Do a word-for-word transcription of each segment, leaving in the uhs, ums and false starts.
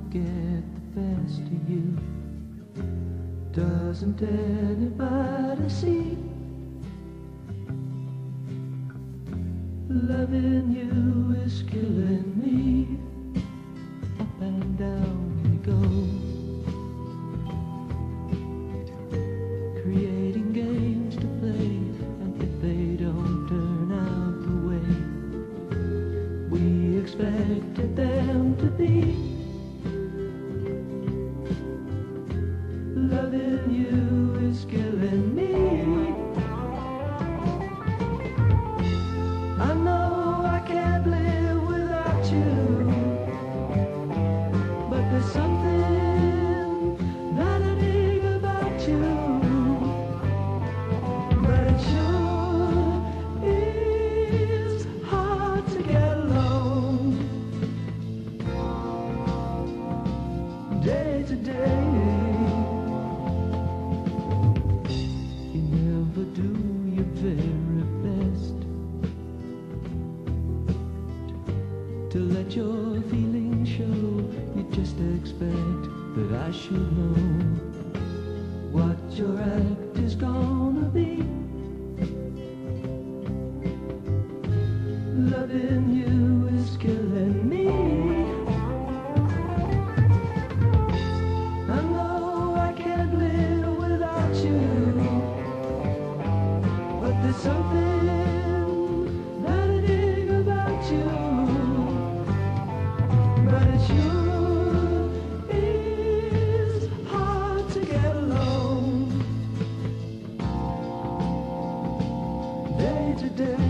get the best of you. Doesn't anybody see? Loving you is killing me. Up and down we go, creating games to play, and if they don't turn out the way we expected them to be, loving you is killing me. I know I can't live without you, but there's something that I dig about you. But it sure is hard to get along day to day. You never do your very best to let your feelings show. You just expect that I should know what your act is gonna be. Loving you is killing me. I know I can't live without you, but there's something that I dig about you. But it sure is hard to get along day to day.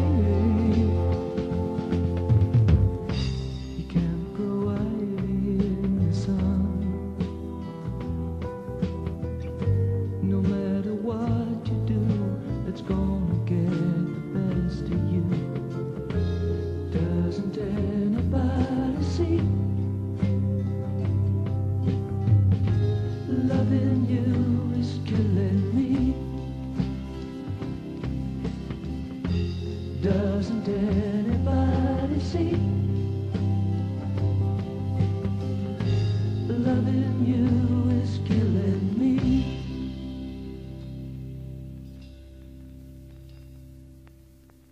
You can't grow ivy in the sun, no matter what you do, it's gonna get the best of you. Doesn't anybody see? Loving you is killing me. Doesn't anybody see? Loving you